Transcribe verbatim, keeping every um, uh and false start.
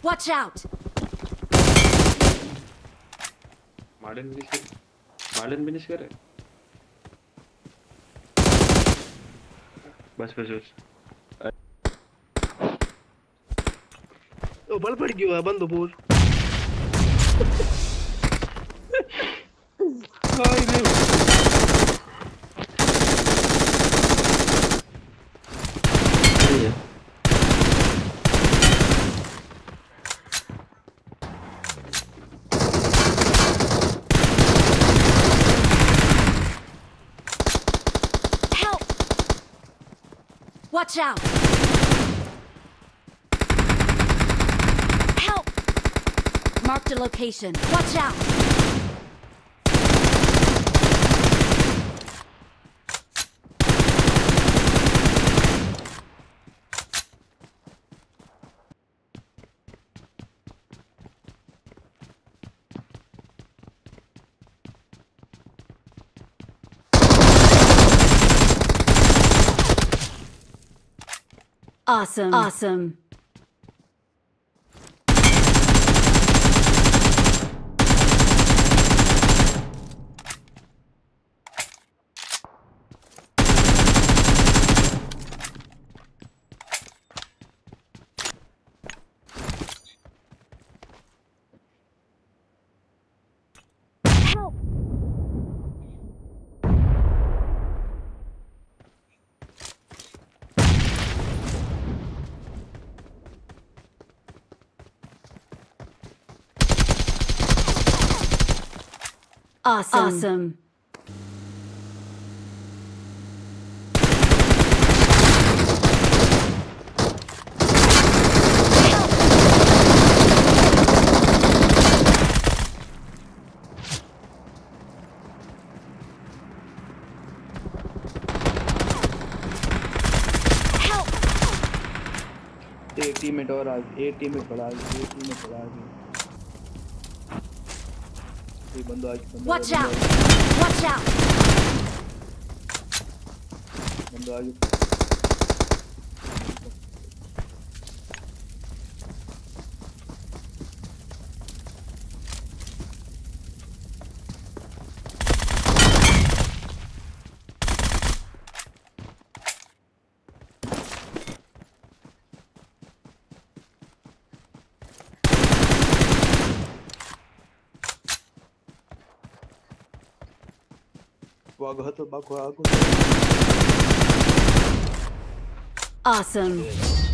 Watch out! Marlin finish कर Marlin finish कर बस बस बस ओ बल पड़ गया बंद पूर हाय रे Watch out! Help! Marked a location. Watch out! Awesome. Awesome. Help. Awesome. Awesome. Help. एक टीममेट और आ गई एक टीममेट पड़ा गई एक टीममेट पड़ा गई बंदा बंदा Watch out! Watch out! बंदा आगे Awesome.